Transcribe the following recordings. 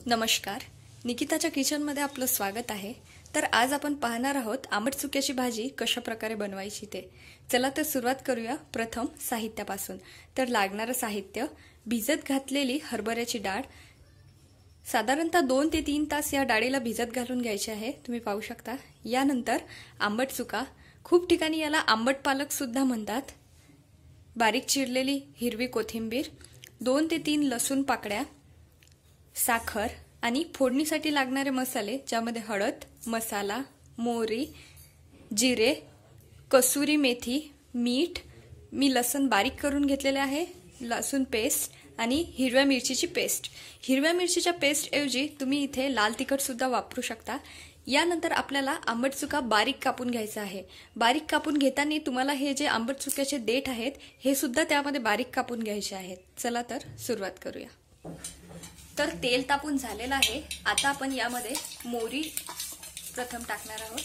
नमस्कार, निकिताच्या किचनमध्ये आपलं स्वागत आहे। तर आज आपण पाहणार आहोत आंबट चुक्याची भाजी कशा प्रकारे बनवायची ते। चला तर सुरुवात करूया प्रथम साहित्यापासून। तर लागणारे साहित्य: भिजत घातलेली हरभऱ्याची डाळ, साधारणतः 2 ते 3 तास या डाळीला भिजत घालून घ्यायची आहे, तुम्ही पाहू शकता। यानंतर आंबट चुका, खूप ठिकाणी याला आंबट पालक सुद्धा म्हणतात, बारीक चिरलेली हिरवी कोथिंबीर, 2 ते 3 लसूण पाकळ्या, साखर आणि फोडणीसाठी लागणारे मसाले, ज्यामध्ये हळद, मसाला, मोहरी, जिरे, कसुरी मेथी, मीठ, मी लसूण बारीक करून घेतलेले आहे, लसूण पेस्ट आणि हिरव्या मिरचीची पेस्ट। हिरव्या मिरचीच्या पेस्ट ऐवजी तुम्ही इथे लाल तिखट सुद्धा वापरू शकता। यानंतर आपल्याला आंबट चुका बारीक कापून घ्यायचा आहे। बारीक कापून घेताना तुम्हाला हे जे आंबट चुक्याचे देठ आहेत हे सुद्धा त्यामध्ये बारीक कापून घ्यायचे आहेत। चला तर सुरुवात करूया। तर तेल तापून झालेलं आहे। आता आपण यामध्ये मोहरी प्रथम टाकणार आहोत।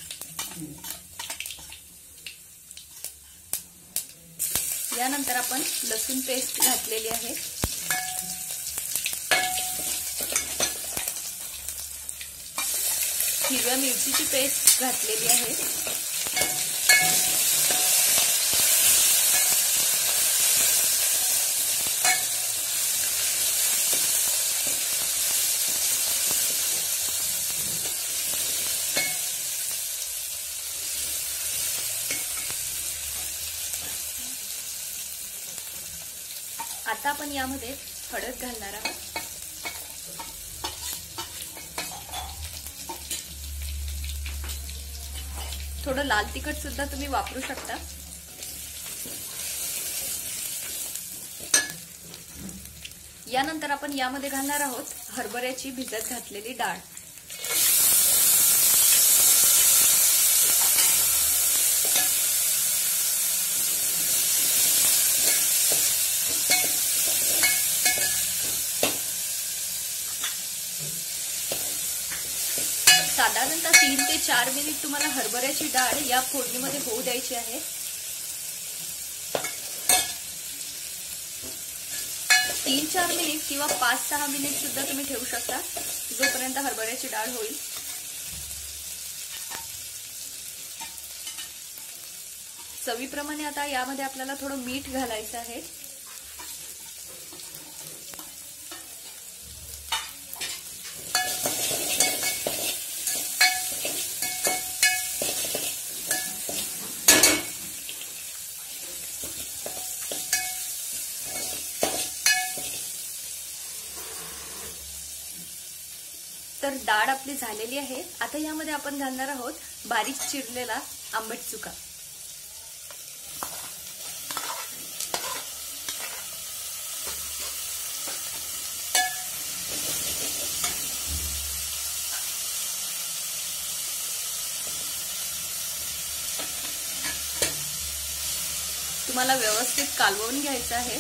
यानंतर आपण लसूण पेस्ट घातलेली आहे। हिरव्या मिरचीची पेस्ट घातलेली आहे। आता आपण यामध्ये हळद घालणार आहोत। थोडं लाल तिखट सुद्धा तुम्ही वापरू शकता। यानंतर आपण यामध्ये घालणार आहोत हरभऱ्याची भिजत घातलेली डाळ। साधारणतः 3 ते 4 मिनिट तुम्हाला हरभऱ्याची डाळ या फोडणीमध्ये होऊ द्यायची आहे। 3-4 मिनिट किंवा 5-6 मिनिट सुद्धा तुम्ही ठेवू शकता, जोपर्यंत हरभऱ्याची डाळ होईल। चवीप्रमाणे आता यामध्ये आपल्याला थोडं मीठ घालायचं आहे। तर डाळ आपली झालेली आहे। आता यामध्ये आपण घालणार आहोत बारीक चिरलेला आंबट चुका। तुम्हाला व्यवस्थित कालवून घ्यायचं आहे।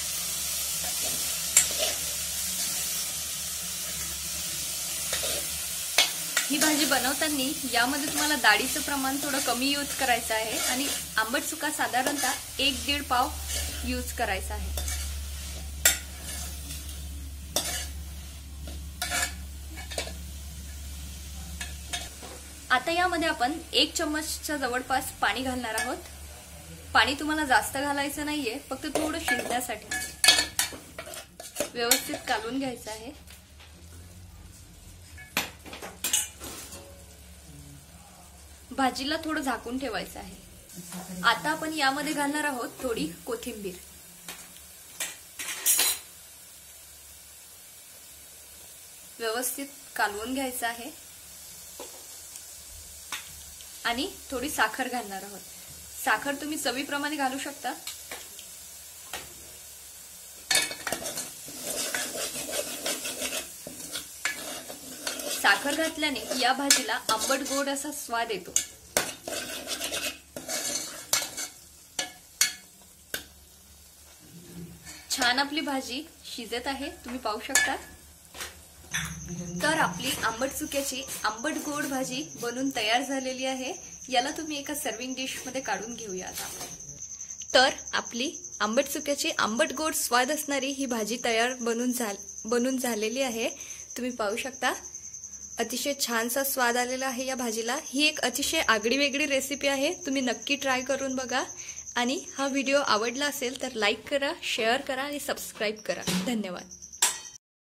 ही भाजी बनवताना यामध्ये तुम्हाला डाळीचं प्रमाण थोडं कमी यूज करायचं आहे आणि आंबट चुका साधारणतः 1-1.5 पाव यूज करायचा आहे। आता यामध्ये आपण 1 चम्मचच्या जवळपास पाणी घालणार आहोत। पाणी तुम्हाला जास्त घालायचं नाहीये, फक्त थोडं शिजण्यासाठी। व्यवस्थित कालवून घ्यायचं आहे। भाजीला थोडं झाकून ठेवायचं आहे। आता आपण यामध्ये घालणार आहोत थोडी कोथिंबीर। व्यवस्थित कालवून घ्यायचं आहे आणि थोडी साखर घालणार आहोत। साखर तुम्ही चवीप्रमाणे घालू शकता। साखर घातल्याने या भाजीला आंबट गोड असा स्वाद येतो। छान आपली भाजी शिजत आहे, तुम्ही पाहू शकता। तर आपली आंबट चुक्याची आंबट गोड भाजी बनून तयार झालेली आहे। याला तुम्ही एका सर्विंग डिश मध्ये काढून घेऊया आता। तर आपली आंबट चुक्याची आंबट गोड स्वाद असणारी ही भाजी तयार बनून झालेली आहे। तुम्ही पाहू शकता अतिशय छानसा स्वाद आलेला आहे या भाजीला। ही एक अतिशय आगळी वेगळी रेसिपी आहे, तुम्ही नक्की ट्राय करून बघा। आणि हा व्हिडिओ आवडला असेल तर लाईक करा, शेअर करा आणि सबस्क्राईब करा। धन्यवाद।